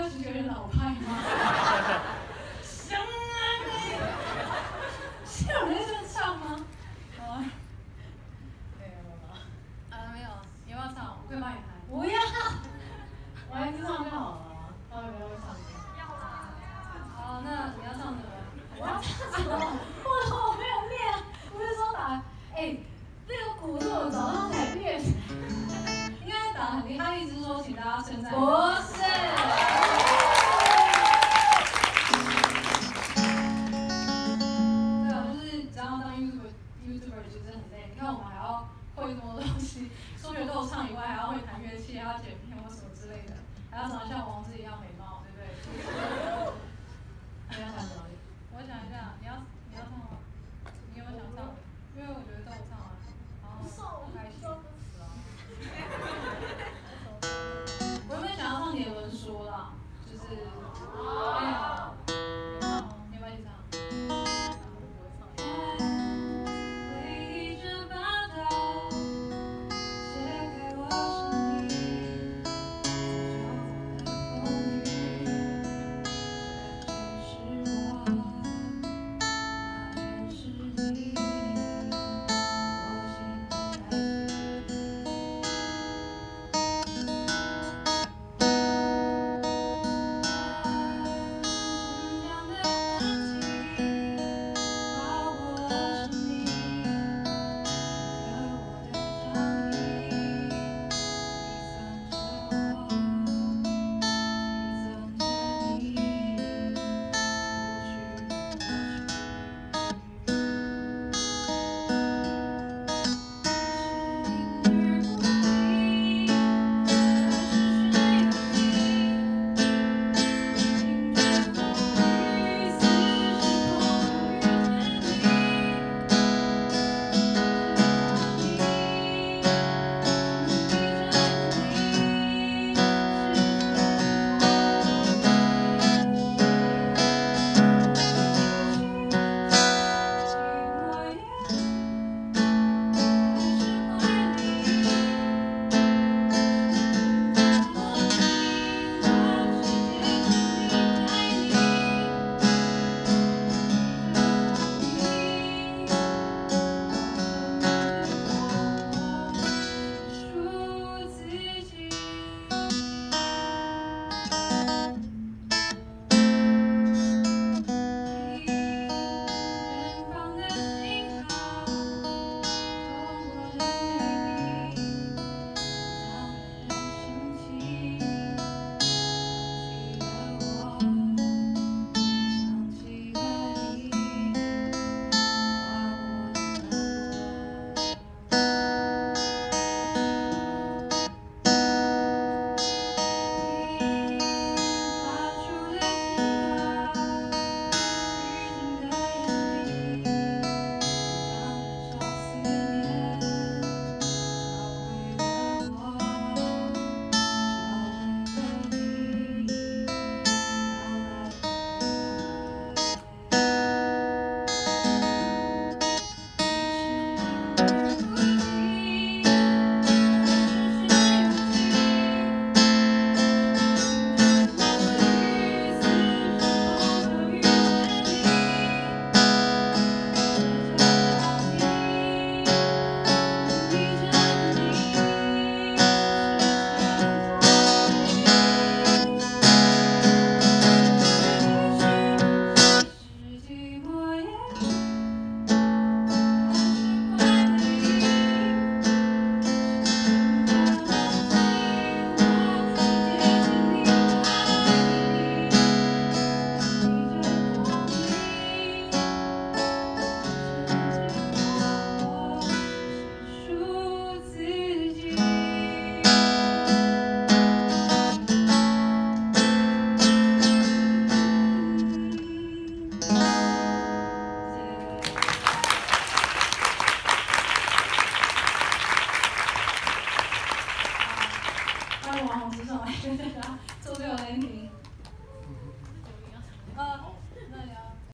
歌曲有点老派吗？香啊你！是有人在这样唱吗？啊，没有了。啊，没有，你要不要唱？我可以帮你弹。不要，我还是唱就好了。他们不要唱歌。好，那你要唱什么？我要唱什么？我没有练，不是说打，那个鼓是我早上才练。应该打很厉害，他一直说请大家称赞。不是。对啊，就是只要当 YouTuber 其实很累。你看我们还要会那么多东西，数学都有唱以外，还要会弹乐器，还要剪片或什么之类的，还要长得像王子一样美貌，对不对？你要弹什么？我想一下，你要唱吗？你有没有想唱？因为我觉得都有唱啊。然后开心。我有没有想要唱年轮说啦？就是，你要不要一起唱？回忆着报道，揭开我生命最重的风雨，这就是我，那就是你，我心在